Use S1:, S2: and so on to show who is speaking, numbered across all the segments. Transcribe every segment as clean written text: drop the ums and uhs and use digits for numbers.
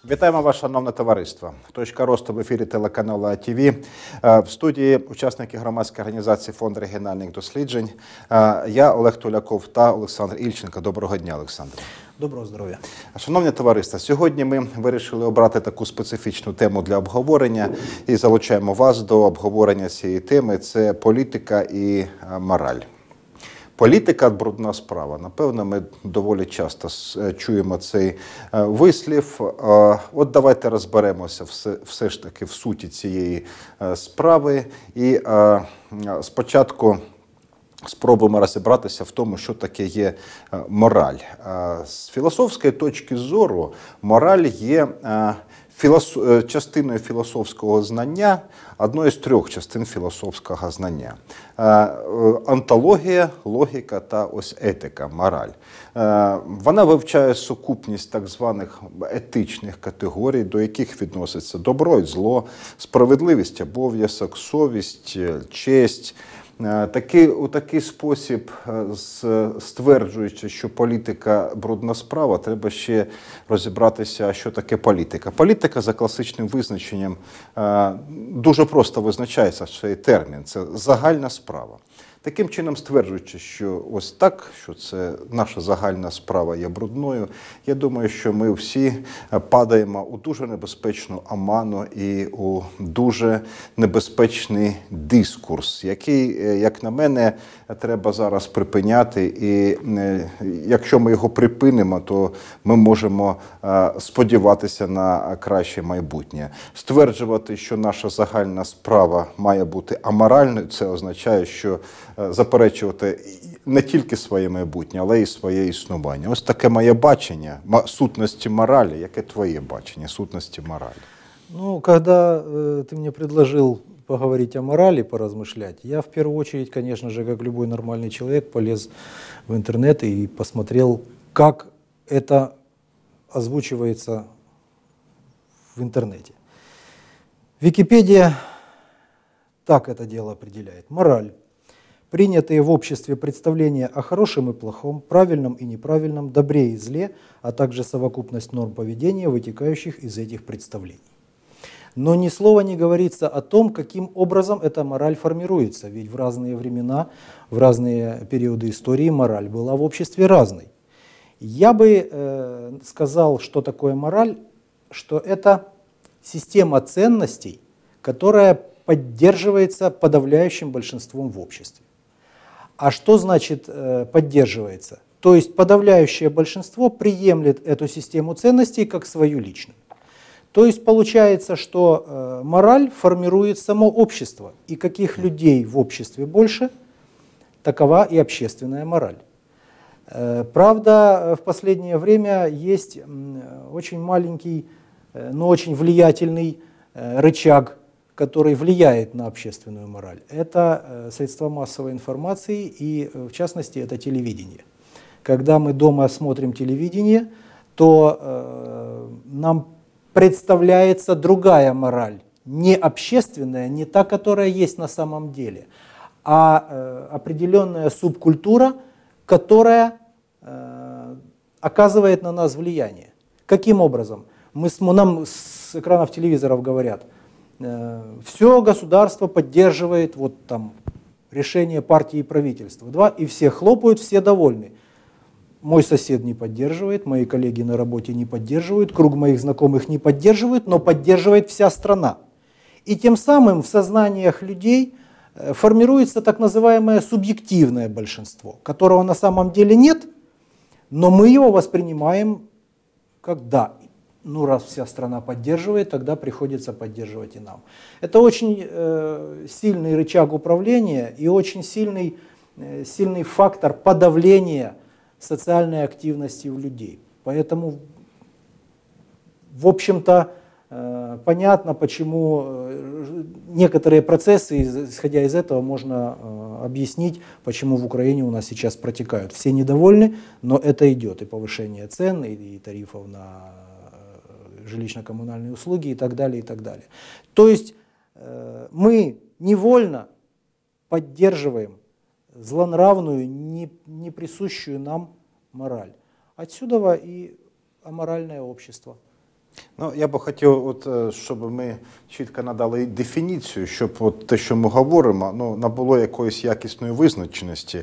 S1: Вітаємо вас, шановне товариство. Точка росту в ефірі телеканалу АТВ. В студії учасники громадської організації Фонд регіональних досліджень. Я Олег Толяков та Олександр Ільченко. Доброго дня, Олександр.
S2: Доброго здоров'я.
S1: Шановне товариство, сьогодні ми вирішили обрати таку специфічну тему для обговорення і залучаємо вас до обговорення цієї теми. Це політика і мораль. Політика – брудна справа. Напевно, ми доволі часто чуємо цей вислів. От давайте розберемося все ж таки в суті цієї справи. І спочатку спробуємо розібратися в тому, що таке є мораль. З філософської точки зору мораль є частиною філософського знання, одною з трьох частин філософського знання. Онтологія, логіка та ось етика, мораль. Вона вивчає сукупність так званих етичних категорій, до яких відноситься добро і зло, справедливість, обов'язок, совість, честь. У такий спосіб, стверджуючи, що політика – брудна справа, треба ще розібратися, що таке політика. Політика за класичним визначенням дуже просто визначається цей термін – це загальна справа. Таким чином, стверджуючи, що ось так, що це наша загальна справа є брудною, я думаю, що ми всі падаємо у дуже небезпечну оману і у дуже небезпечний дискурс, який, як на мене, треба зараз припиняти. І якщо ми його припинимо, то ми можемо сподіватися на краще майбутнє. Стверджувати, що наша загальна справа має бути аморальною, це означає, що заперечувати не тільки своє майбутнє, але й своє існування. Ось таке моє бачення сутності моралі. Яке твоє бачення сутності моралі?
S2: Ну, когда ты мне предложил поговорить о морали, поразмышлять, я в первую очередь, конечно же, как любой нормальный человек, полез в интернет и посмотрел, как это озвучивается в интернете. Википедия так это дело определяет. Мораль. Принятые в обществе представления о хорошем и плохом, правильном и неправильном, добре и зле, а также совокупность норм поведения, вытекающих из этих представлений. Но ни слова не говорится о том, каким образом эта мораль формируется, ведь в разные времена, в разные периоды истории мораль была в обществе разной. Я бы сказал, что такое мораль, что это система ценностей, которая поддерживается подавляющим большинством в обществе. А что значит поддерживается? То есть подавляющее большинство приемлет эту систему ценностей как свою личную. То есть получается, что мораль формирует само общество. И каких людей в обществе больше, такова и общественная мораль. Правда, в последнее время есть очень маленький, но очень влиятельный рычаг, который влияет на общественную мораль. Это средства массовой информации и, в частности, это телевидение. Когда мы дома смотрим телевидение, то нам представляется другая мораль, не общественная, не та, которая есть на самом деле, а определенная субкультура, которая оказывает на нас влияние. Каким образом? Нам с экранов телевизоров говорят: все государство поддерживает вот там решение партии и правительства, и все хлопают, все довольны. Мой сосед не поддерживает, мои коллеги на работе не поддерживают, круг моих знакомых не поддерживает, но поддерживает вся страна. И тем самым в сознаниях людей формируется так называемое субъективное большинство, которого на самом деле нет, но мы его воспринимаем как да. Ну, раз вся страна поддерживает, тогда приходится поддерживать и нам. Это очень сильный рычаг управления и очень сильный фактор подавления социальной активности у людей. Поэтому, в общем-то, понятно, почему некоторые процессы, исходя из этого, можно объяснить, почему в Украине у нас сейчас протекают. Все недовольны, но это идет. И повышение цен, и тарифов на жилищно-коммунальные услуги и так далее, и так далее. То есть мы невольно поддерживаем злонравную, не присущую нам мораль. Отсюда и аморальное общество.
S1: Ну, я би хотів, щоб ми чітко надали дефініцію, щоб те, що ми говоримо, набуло якоїсь якісної визначеності,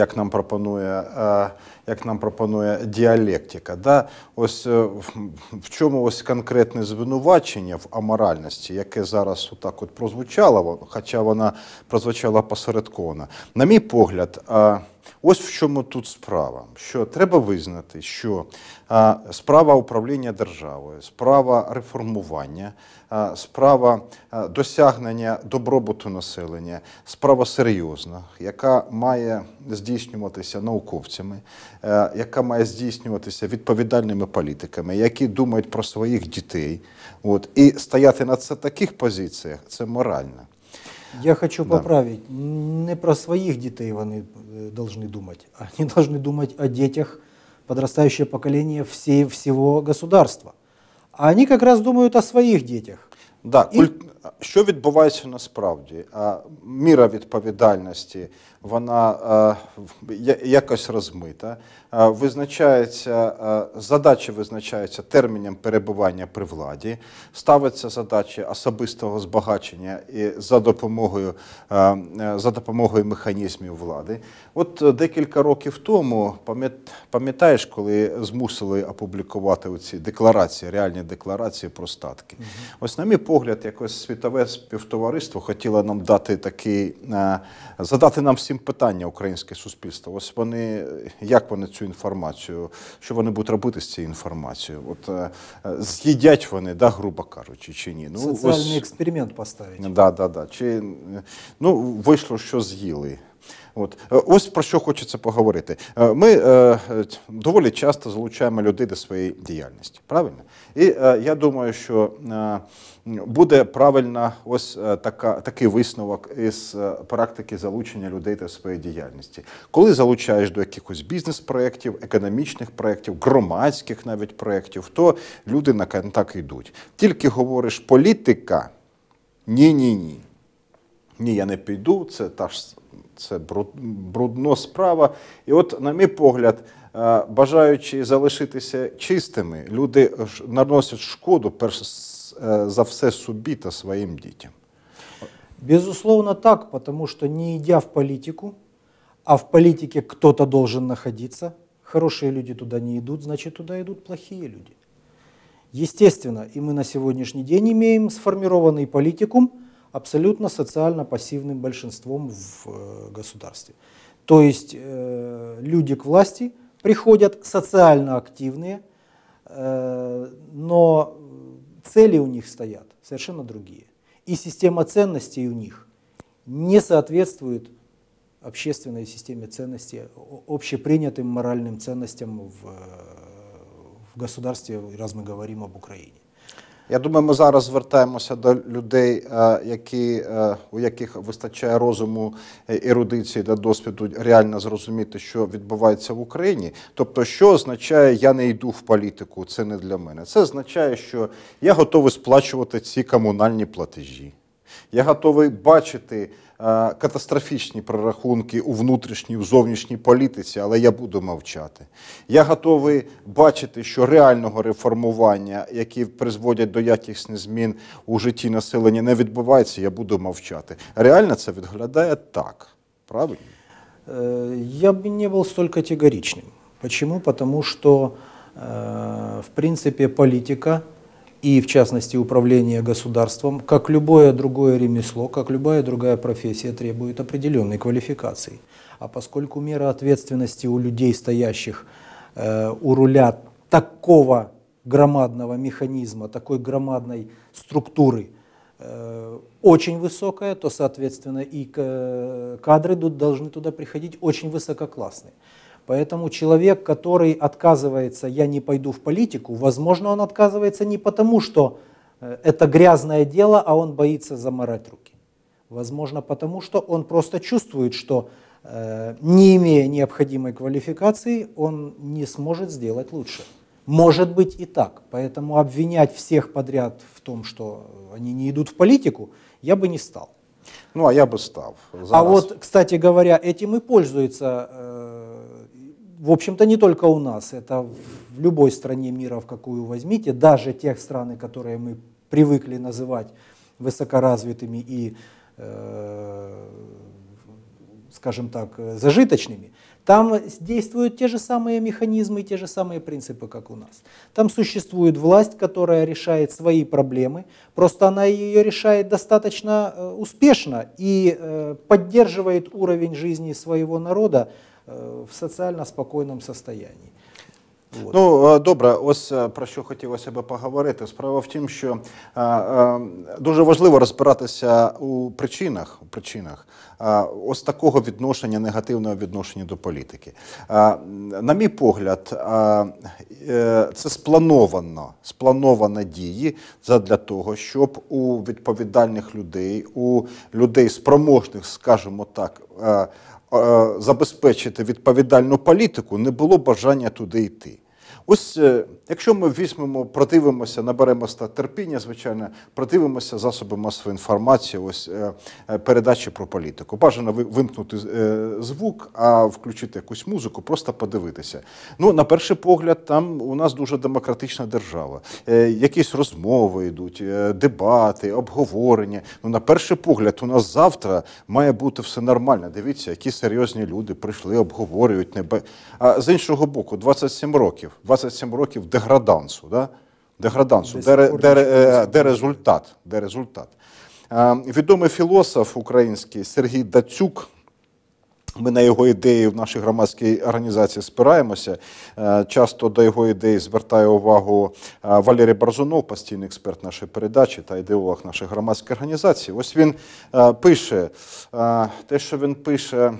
S1: як нам пропонує діалектика. Да? Ось в чому ось конкретне звинувачення в аморальності, яке зараз отак прозвучало, хоча вона прозвучала посередковано. На мій погляд, ось в чому тут справа. Що треба визнати, що справа управління державою, справа реформування, справа досягнення добробуту населення, справа серйозна, яка має здійснюватися науковцями, яка має здійснюватися відповідальними політиками, які думають про своїх дітей. І стояти на таких позиціях – це морально.
S2: Я хочу поправить, не про своих детей они должны думать, они должны думать о детях, подрастающее поколение всего государства. А они как раз думают о своих детях.
S1: Да, що відбувається насправді? Міра відповідальності, вона якось розмита. Задачі визначаються терміном перебування при владі, ставиться задача особистого збагачення і за допомогою механізмів влади. Декілька років тому, пам'ятаєш, коли змусили опублікувати оці декларації, реальні декларації про статки. Ось, на мій погляд, якось світове співтовариство хотіло нам задати нам всім питання, українське суспільство. Ось як вони цю інформацію, що вони будуть робити з цією інформацією? З'їдять вони, грубо кажучи, чи ні?
S2: Соціальний експеримент поставити.
S1: Да. Вийшло, що з'їли. Ось про що хочеться поговорити. Ми доволі часто залучаємо людей до своєї діяльності, правильно? І я думаю, що буде правильно такий висновок із практики залучення людей до своєї діяльності. Коли залучаєш до якихось бізнес-проєктів, економічних проєктів, громадських навіть проєктів, то люди на контакт йдуть. Тільки говориш політика, ні, я не піду, це брудна справа. І на мій погляд, бажаючи залишитися чистими, люди наносять шкоду, перш за все, собі та своїм дітям.
S2: Безусловно так, потому что не идя в политику, а в политике кто-то должен находиться, хорошие люди туда не идут, значит туда идут плохие люди. Естественно, и мы на сегодняшний день имеем сформированный политикум абсолютно социально пассивным большинством в государстве. То есть люди к власти приходят социально активные, но цели у них стоят совершенно другие. И система ценностей у них не соответствует общественной системе ценностей, общепринятым моральным ценностям в государстве, раз мы говорим об Украине.
S1: Я думаю, ми зараз звертаємося до людей, у яких вистачає розуму, ерудиції та досвіду реально зрозуміти, що відбувається в Україні. Тобто, що означає «я не йду в політику, це не для мене». Це означає, що я готовий сплачувати ці комунальні платежі. Я готовий бачити катастрофічні прорахунки у внутрішній, у зовнішній політиці, але я буду мовчати. Я готовий бачити, що реального реформування, які призводять до якісних змін у житті населення, не відбувається, я буду мовчати. Реально це виглядає так, правильно?
S2: Я бы не был столь категоричным. Почему? Потому что, в принципе, политика и, в частности, управление государством, как любое другое ремесло, как любая другая профессия, требует определенной квалификации. А поскольку мера ответственности у людей, стоящих у руля такого громадного механизма, такой громадной структуры, очень высокая, то, соответственно, и кадры должны туда приходить очень высококлассные. Поэтому человек, который отказывается «я не пойду в политику», возможно, он отказывается не потому, что это грязное дело, а он боится замарать руки. Возможно, потому что он просто чувствует, что не имея необходимой квалификации, он не сможет сделать лучше. Может быть и так. Поэтому обвинять всех подряд в том, что они не идут в политику, я бы не стал.
S1: А я бы стал.
S2: Зараз. А кстати говоря, этим и пользуется в общем-то, не только у нас, это в любой стране мира, в какую возьмите, даже тех стран, которые мы привыкли называть высокоразвитыми и, скажем так, зажиточными, там действуют те же самые механизмы и те же самые принципы, как у нас. Там существует власть, которая решает свои проблемы, просто она ее решает достаточно успешно и поддерживает уровень жизни своего народа в соціально спокійному стані.
S1: Вот. Ну, добре, ось про що хотілося б поговорити. Справа в тім, що дуже важливо розбиратися у причинах ось такого відношення, негативного відношення до політики. На мій погляд, це сплановано дії задля того, щоб у відповідальних людей, у людей спроможних, скажімо так, забезпечити відповідальну політику, не було бажання туди йти. Ось, якщо ми візьмемо, продивимося, наберемося терпіння, звичайно, продивимося засоби масової інформації, ось передачі про політику. Бажано вимкнути звук, а включити якусь музику, просто подивитися. Ну, на перший погляд, там у нас дуже демократична держава. Якісь розмови йдуть, дебати, обговорення. Ну, на перший погляд, у нас завтра має бути все нормально. Дивіться, які серйозні люди прийшли, обговорюють. А з іншого боку, 27 років деградансу, да? Деградансу, де результат. Відомий філософ український Сергій Дацюк, ми на його ідеї в нашій громадській організації спираємося, часто до його ідеї звертає увагу Валерій Борзунов, постійний експерт нашої передачі та ідеолог нашої громадської організації. Ось він пише, те, що він пише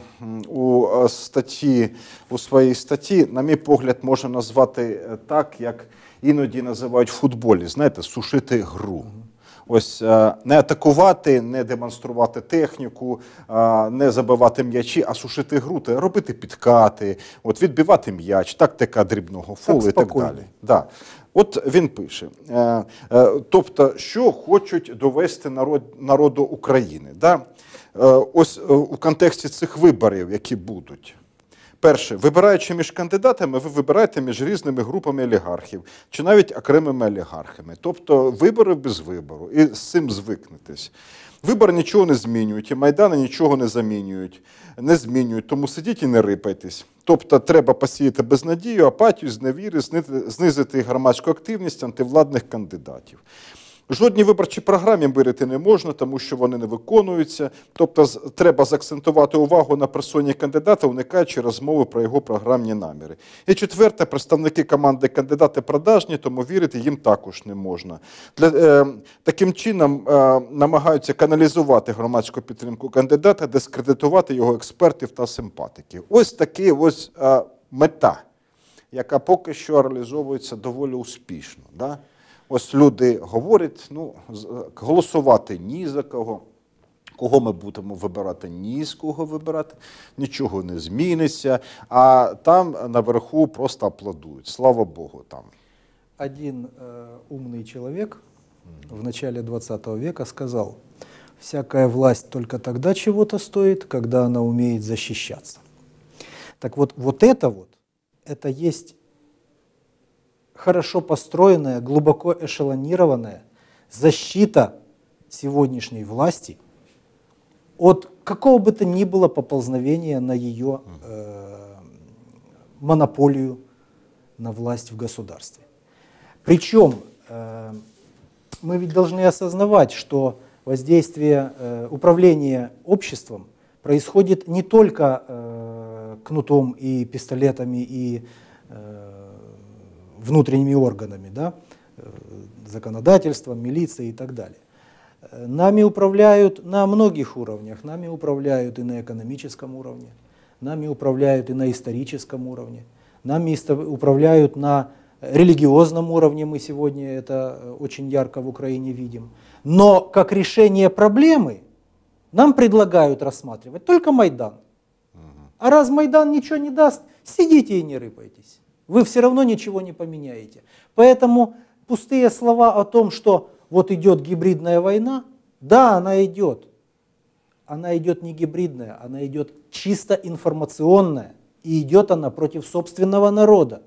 S1: у своїй статті, на мій погляд, можна назвати так, як іноді називають в футболі, знаєте, сушити гру. Ось не атакувати, не демонструвати техніку, не забивати м'ячі, а сушити гру, робити підкати, от відбивати м'яч, тактика дрібного фолу і так далі. Да. От він пише, тобто, що хочуть довести народу України. Да? Ось у контексті цих виборів, які будуть. Перше, вибираючи між кандидатами, ви вибираєте між різними групами олігархів, чи навіть окремими олігархами. Тобто вибори без вибору, і з цим звикнетесь. Вибори нічого не змінюють, і Майдани нічого не змінюють, тому сидіть і не рипайтесь. Тобто треба посіяти безнадію, апатію, зневіри, знизити громадську активність антивладних кандидатів. Жодній виборчій програмі вірити не можна, тому що вони не виконуються. Тобто треба заакцентувати увагу на персоні кандидата, уникаючи розмови про його програмні наміри. І четверте, представники команди кандидати продажні, тому вірити їм також не можна. Таким чином намагаються каналізувати громадську підтримку кандидата, дискредитувати його експертів та симпатиків. Ось така мета, яка поки що реалізовується доволі успішно. Да? Ось люди говорять, ну, голосувати ні за кого, кого ми будемо вибирати, ні з кого вибирати, нічого не зміниться, а там наверху просто аплодують, слава Богу там.
S2: Один умный человек в начале 20 века сказал, всякая власть только тогда чего-то стоит, когда она умеет защищаться. Так вот, это есть хорошо построенная, глубоко эшелонированная защита сегодняшней власти от какого бы то ни было поползновения на ее монополию на власть в государстве. Причем мы ведь должны осознавать, что воздействие, управление обществом происходит не только кнутом и пистолетами и внутренними органами, да, законодательством, милицией и так далее. Нами управляют на многих уровнях. Нами управляют и на экономическом уровне, нами управляют и на историческом уровне, нами управляют на религиозном уровне, мы сегодня это очень ярко в Украине видим. Но как решение проблемы нам предлагают рассматривать только Майдан. А раз Майдан ничего не даст, сидите и не рыпайтесь. Вы все равно ничего не поменяете. Поэтому пустые слова о том, что вот идет гибридная война, да, она идет. Она идет не гибридная, она идет чисто информационная. И идет она против собственного народа.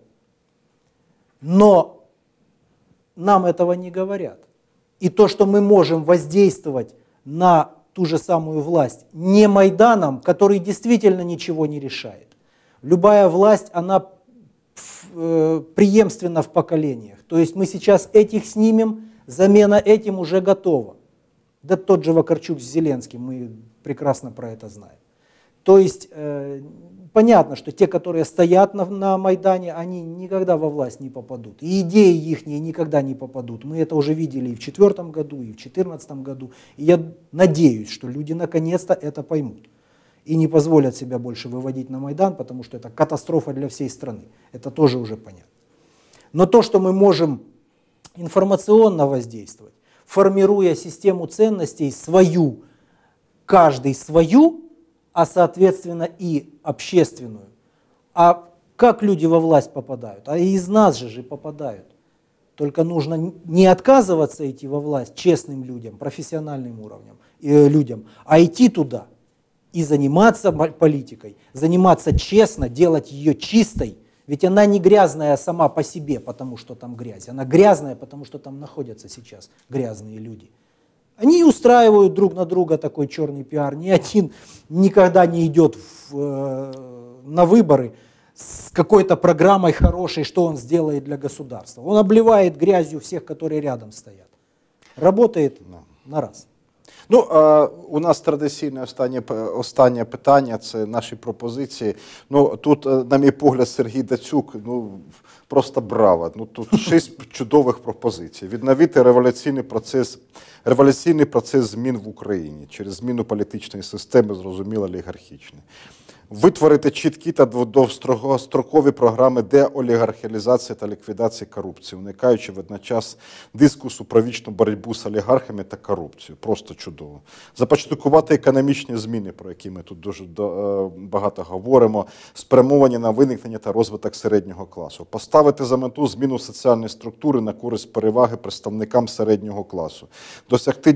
S2: Но нам этого не говорят. И то, что мы можем воздействовать на ту же самую власть не Майданом, который действительно ничего не решает. Любая власть, она преемственна в поколениях. То есть мы сейчас этих снимем, замена этим уже готова. Да тот же Вакарчук с Зеленским, мы прекрасно про это знаем. То есть понятно, что те, которые стоят на Майдане, они никогда во власть не попадут. И идеи их никогда не попадут. Мы это уже видели и в 2004 году, и в 2014 году. И я надеюсь, что люди наконец-то это поймут. И не позволят себя больше выводить на Майдан, потому что это катастрофа для всей страны. Это тоже уже понятно. Но то, что мы можем информационно воздействовать, формируя систему ценностей свою, каждый свою, а соответственно и общественную. А как люди во власть попадают? А из нас же попадают. Только нужно не отказываться идти во власть честным людям, профессиональным уровнем, людям, а идти туда и заниматься политикой, заниматься честно, делать ее чистой. Ведь она не грязная сама по себе, потому что там грязь. Она грязная, потому что там находятся сейчас грязные люди. Они устраивают друг на друга такой черный пиар. Ни один никогда не идет на выборы с какой-то программой хорошей, что он сделает для государства. Он обливает грязью всех, которые рядом стоят. Работает на раз.
S1: Ну, у нас традиційне останнє питання, це наші пропозиції. Ну, тут, на мій погляд, Сергій Дацюк, ну, просто браво. Ну, тут 6 чудових пропозицій. Відновити революційний процес змін в Україні через зміну політичної системи, зрозуміло, олігархічної. Витворити чіткі та довгострокові програми деолігархізації та ліквідації корупції, уникаючи водночас дискусу про вічну боротьбу з олігархами та корупцією. Просто чудово. Започаткувати економічні зміни, про які ми тут дуже багато говоримо, спрямовані на виникнення та розвиток середнього класу. Поставити за мету зміну соціальної структури на користь переваги представникам середнього класу. Досягти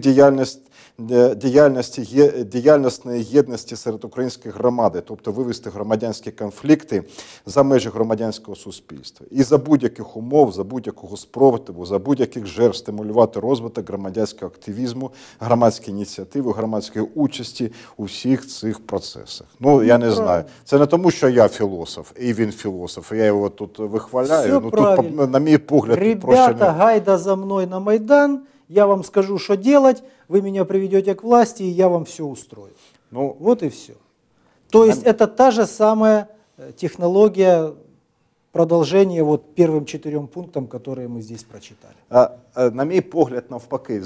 S1: діяльностної єдності серед українських громад, тобто вивести громадянські конфлікти за межі громадянського суспільства. І за будь-яких умов, за будь-якого спротиву, за будь-яких жертв стимулювати розвиток громадянського активізму, громадської ініціативи, громадської участі у всіх цих процесах. Ну, я не знаю. Це не тому, що я філософ, і він філософ, і я його тут вихваляю.
S2: Ну, тут,
S1: на мій погляд,
S2: ребята, гайда за мной на Майдан, я вам скажу, что делать, вы меня приведете к власти, и я вам все устрою. Ну, вот и все. То есть это та же самая технология продовження вот первым 4 пунктам, которые мы здесь прочитали.
S1: На мій погляд, навпаки,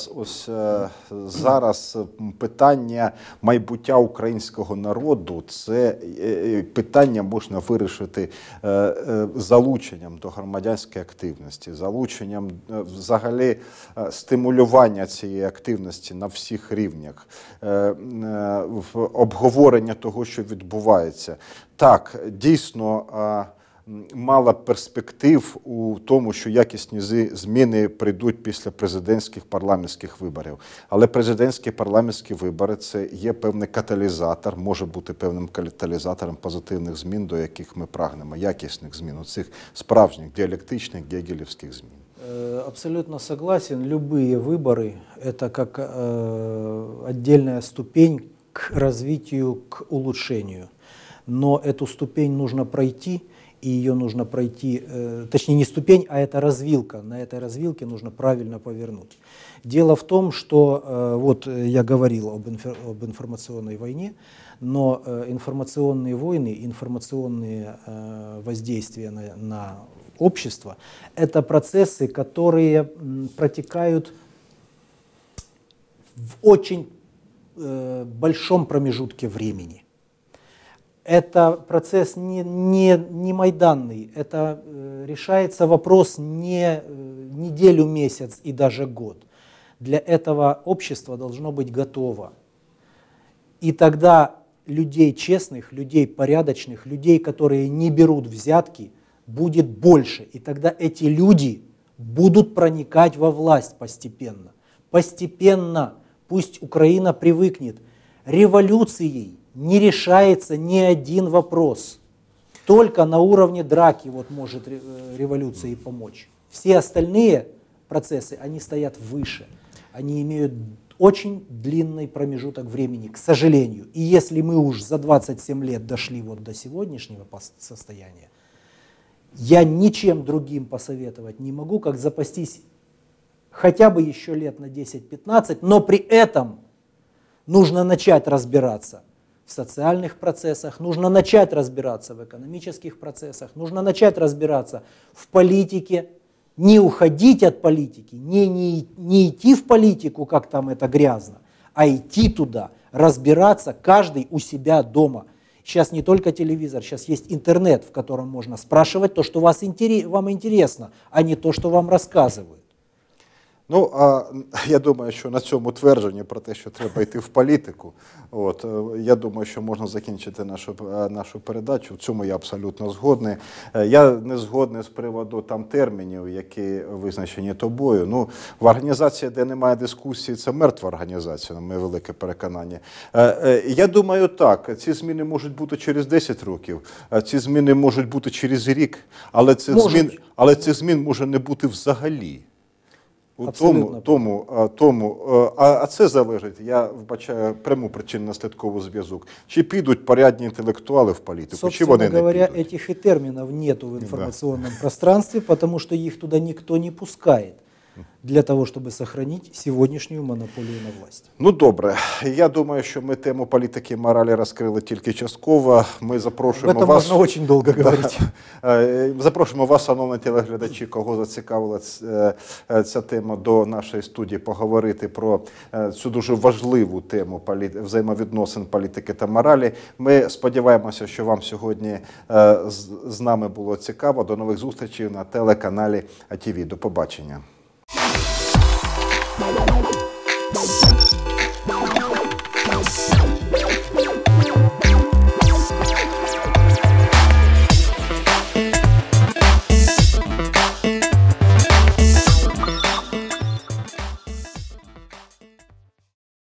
S1: зараз питання майбуття українського народу, це питання можна вирішити залученням до громадянської активності, залученням взагалі стимулювання цієї активності на всіх рівнях, обговорення того, що відбувається. Так, дійсно, мало перспектив у тому, що якісні зміни прийдуть після президентських парламентських виборів. Але президентські парламентські вибори – це є певний каталізатор, може бути певним каталізатором позитивних змін, до яких ми прагнемо, якісних змін, цих справжніх, діалектичних, гегелівських змін.
S2: Абсолютно согласен. Любые выборы – это как отдельная ступень к развитию, к улучшению. Но эту ступень нужно пройти, и ее нужно пройти, точнее не ступень, а это развилка. На этой развилке нужно правильно повернуть. Дело в том, что вот я говорил об информационной войне, но информационные войны, информационные воздействия на общество – это процессы, которые протекают в очень большом промежутке времени. Это процесс не майданный, это решается вопрос не неделю, месяц и даже год. Для этого общество должно быть готово. И тогда людей честных, людей порядочных, людей, которые не берут взятки, будет больше. И тогда эти люди будут проникать во власть постепенно. Постепенно. Пусть Украина привыкнет. Революцией не решается ни один вопрос. Только на уровне драки вот может революции помочь. Все остальные процессы, они стоят выше. Они имеют очень длинный промежуток времени, к сожалению. И если мы уж за 27 лет дошли вот до сегодняшнего состояния, я ничем другим посоветовать не могу, как запастись хотя бы еще лет на 10-15, но при этом нужно начать разбираться в социальных процессах, нужно начать разбираться в экономических процессах, нужно начать разбираться в политике, не уходить от политики, не идти в политику, как там это грязно, а идти туда, разбираться каждый у себя дома. Сейчас не только телевизор, сейчас есть интернет, в котором можно спрашивать то, что вам интересно, а не то, что вам рассказывают.
S1: Ну, я думаю, що на цьому твердженні про те, що треба йти в політику, я думаю, що можна закінчити нашу передачу. В цьому я абсолютно згодний. Я не згодний з приводу там термінів, які визначені тобою. Ну, в організації, де немає дискусії, це мертва організація, на моє велике переконання. Я думаю, так, ці зміни можуть бути через 10 років, ці зміни можуть бути через рік, але цих змін може не бути взагалі. А це залежить, я вбачаю пряму причинно-наслідковий зв'язок. Чи підуть порядні інтелектуали в політику,
S2: собственно
S1: чи вони
S2: говоря,
S1: не підуть.
S2: этих и терминов нету в информационном пространстве, потому что их туда никто не пускает для того, чтобы сохранить сегодняшнюю монополию на власть.
S1: Ну, добре. Я думаю, що ми тему політики і моралі розкрили тільки частково. Ми запрошуємо
S2: Об этом
S1: вас...
S2: можно очень долго говорить.
S1: Запрошуємо вас, шановні телеглядачі, кого зацікавила ця тема, до нашої студії поговорити про цю дуже важливу тему взаємовідносин політики та моралі. Ми сподіваємося, що вам сьогодні з нами було цікаво. До нових зустрічей на телеканалі АТВ. До побачення.